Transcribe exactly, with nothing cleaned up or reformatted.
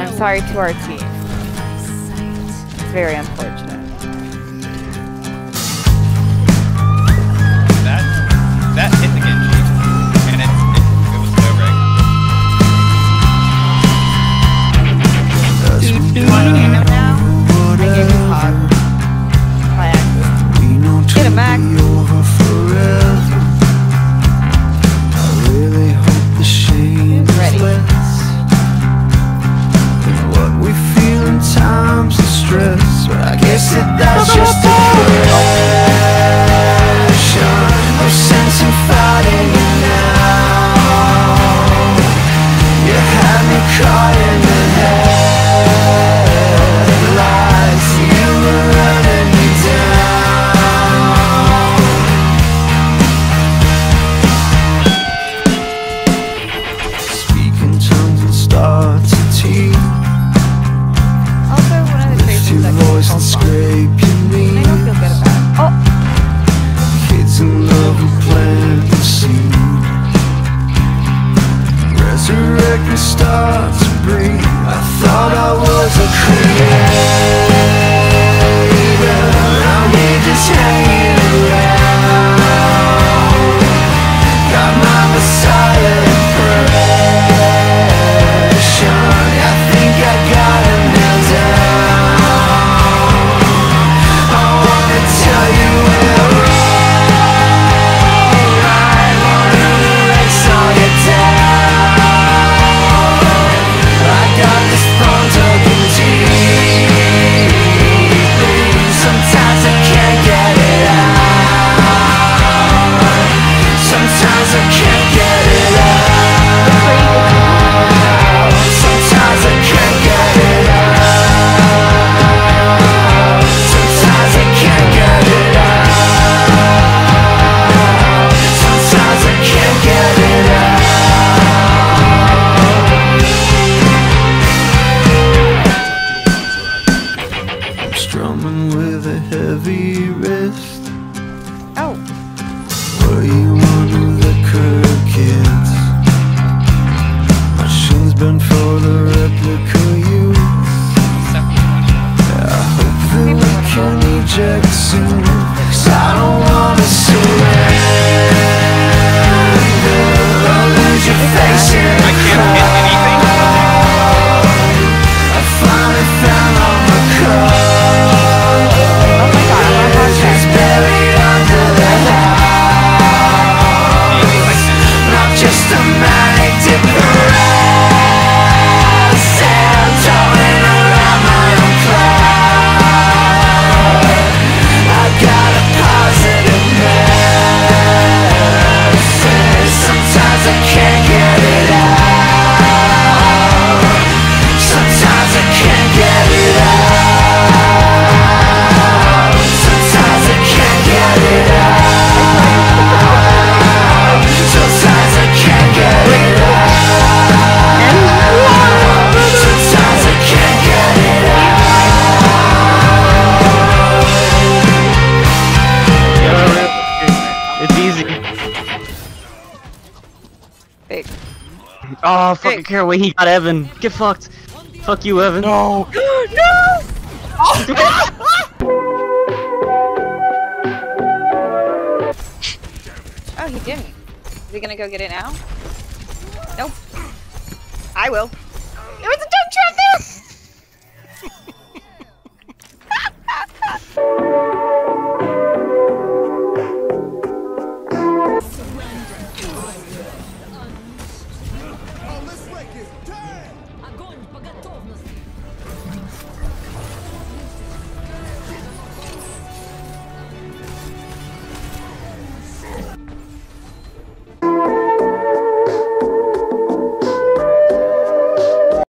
I'm sorry to our team. It's very unfortunate. That that hit the Genji, and it, it, it was so great. Do you want to game him now? I gave you hog. My accident. Get him back. Ready. What we feel in times of stress, but I guess that that's just a question. No sense in fighting you now. You had me caught in the headlights. You were running me down. Speak in tongues and start to tease. Also, one of the Lift your voice and scrape your knees. I don't feel good about it. Oh! Kids in love will plant the seed. Resurrect and start to breathe. I thought I was a creator. Now we're just hanging around. Got my Messiah impression. I think I got him nailed down. I wanna tell you we're alright. Wanna erase all your doubt. I got this thorn dug in deeply. Sometimes I can't get it out. Sometimes I can't get it out. Sometimes I can't get it out. Sometimes I can't get it out. Sometimes I can't get it out. I'm strumming with a heavy wrist. Oh! Were you one of the curb kids? My shin's been for the replica you. Yeah, I hope that we can eject soon, 'cause I don't wanna surrender. I'll lose your face in I the can't hit anything. crowd. I finally found all my cards. Oh my god, I'm on Treasures buried under the house. Not just a manic depressed, towing around my own cloud. I got a positive message. Sometimes I can't get it out. Sometimes I can't get it out. Sometimes I can't get it out. Sometimes I can't get it out. Sometimes I can't get it out. It's easy. Big. Oh, fucking Hey. care. Wait, he got Evan. Get fucked. Fuck you, Evan. No. Oh, he didn't. Is he gonna go get it now? Nope. I will.